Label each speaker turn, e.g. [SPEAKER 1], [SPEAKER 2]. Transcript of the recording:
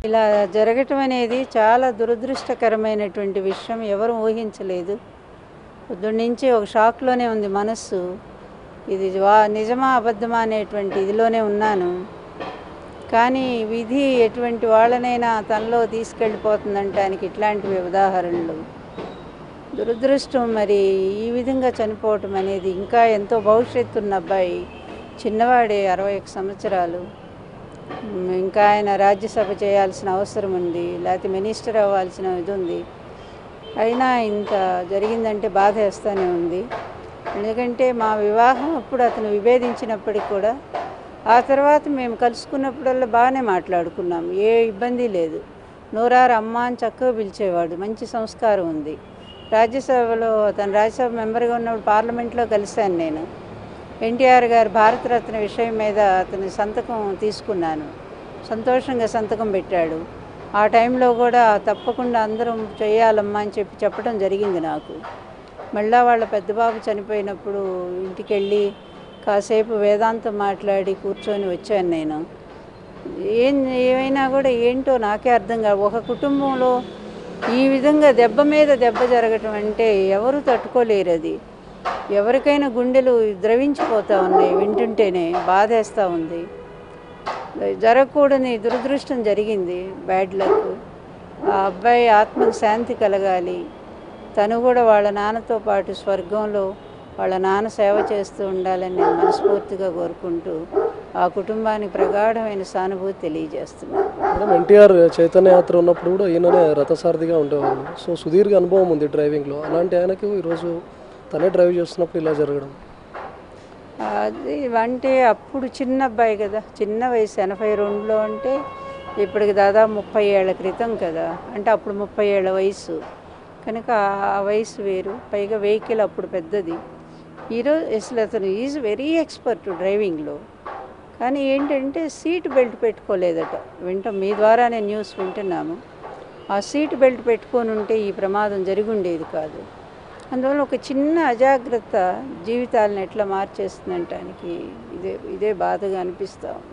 [SPEAKER 1] ఇలా జరగటం అనేది చాలా దురదృష్టకరమైనటువంటి విషయం. ఎవరు ఊహించలేదు. పొద్దున్నుంచి ఒక షాక్లోనే ఉంది మనస్సు. ఇది నిజమా అబద్ధమా అనేటువంటి ఇదిలోనే ఉన్నాను. కానీ విధి ఎటువంటి వాళ్ళనైనా తనలో తీసుకెళ్ళిపోతుందంటానికి ఇట్లాంటివి ఉదాహరణలు. దురదృష్టం మరి ఈ విధంగా చనిపోవటం అనేది. ఇంకా ఎంతో భవిష్యత్తు ఉన్న అబ్బాయి, చిన్నవాడే, 61 సంవత్సరాలు. ఇంకా ఆయన రాజ్యసభ చేయాల్సిన అవసరం ఉంది, లేకపోతే మినిస్టర్ అవ్వాల్సిన ఇది ఉంది. అయినా ఇంత జరిగిందంటే బాధ వేస్తూనే ఉంది. ఎందుకంటే మా వివాహం అప్పుడు అతను విభేదించినప్పటికి కూడా ఆ తర్వాత మేము కలుసుకున్నప్పుడల్లా బాగానే మాట్లాడుకున్నాం, ఏ ఇబ్బంది లేదు. నూరారు అమ్మ అని చక్కగా పిలిచేవాడు, మంచి సంస్కారం ఉంది. రాజ్యసభలో తను రాజ్యసభ మెంబర్గా ఉన్నప్పుడు పార్లమెంట్లో కలిశాను నేను. ఎన్టీఆర్ గారు భారతరత్న విషయం మీద అతని సంతకం తీసుకున్నాను. సంతోషంగా సంతకం పెట్టాడు. ఆ టైంలో కూడా తప్పకుండా అందరం చేయాలమ్మా అని చెప్పడం జరిగింది నాకు. మళ్ళా వాళ్ళ పెద్దబాబు చనిపోయినప్పుడు ఇంటికి వెళ్ళి కాసేపు వేదాంతం మాట్లాడి కూర్చొని వచ్చాను నేను. ఏమైనా కూడా ఏంటో నాకే అర్థం కాదు. ఒక కుటుంబంలో ఈ విధంగా దెబ్బ మీద దెబ్బ జరగటం అంటే ఎవరు తట్టుకోలేరు. అది ఎవరికైనా గుండెలు ద్రవించిపోతూ ఉన్నాయి. వింటుంటేనే బాధేస్తూ ఉంది. జరగకూడని దురదృష్టం జరిగింది, బ్యాడ్ లక్. ఆ అబ్బాయి ఆత్మకు శాంతి కలగాలి. తను కూడా వాళ్ళ నాన్నతో పాటు స్వర్గంలో వాళ్ళ నాన్న సేవ చేస్తూ ఉండాలని నేను మనస్ఫూర్తిగా కోరుకుంటూ ఆ కుటుంబానికి ప్రగాఢమైన సానుభూతి తెలియజేస్తున్నాను.
[SPEAKER 2] మేడం, ఎన్టీఆర్ చైతన్య యాత్ర ఉన్నప్పుడు కూడా ఈయననే రథసారథిగా ఉండేవాళ్ళు. సో సుదీర్ఘ అనుభవం ఉంది డ్రైవింగ్లో. అలాంటి ఆయనకి ఈరోజు తనే డ్రైవ్ చేస్తున్నప్పుడు ఇలా జరగడం
[SPEAKER 1] అది అంటే అప్పుడు చిన్న అబ్బాయి కదా, చిన్న వయసు. 82లో అంటే ఇప్పటికి దాదాపు 30 ఏళ్ల క్రితం కదా. అంటే అప్పుడు 30 ఏళ్ల వయసు కనుక ఆ వయసు వేరు. పైగా వెహికల్ అప్పుడు పెద్దది. ఈరోజు అసలు అతను ఈజ్ వెరీ ఎక్స్పర్ట్ డ్రైవింగ్లో. కానీ ఏంటంటే సీట్ బెల్ట్ పెట్టుకోలేదట. మీ ద్వారానే న్యూస్ వింటున్నాము. ఆ సీట్ బెల్ట్ పెట్టుకొని ఉంటే ఈ ప్రమాదం జరిగి ఉండేది కాదు. అందువల్ల ఒక చిన్న అజాగ్రత్త జీవితాలను ఎట్లా మార్చేస్తుందంటానికి ఇదే బాధగా అనిపిస్తూ ఉంది.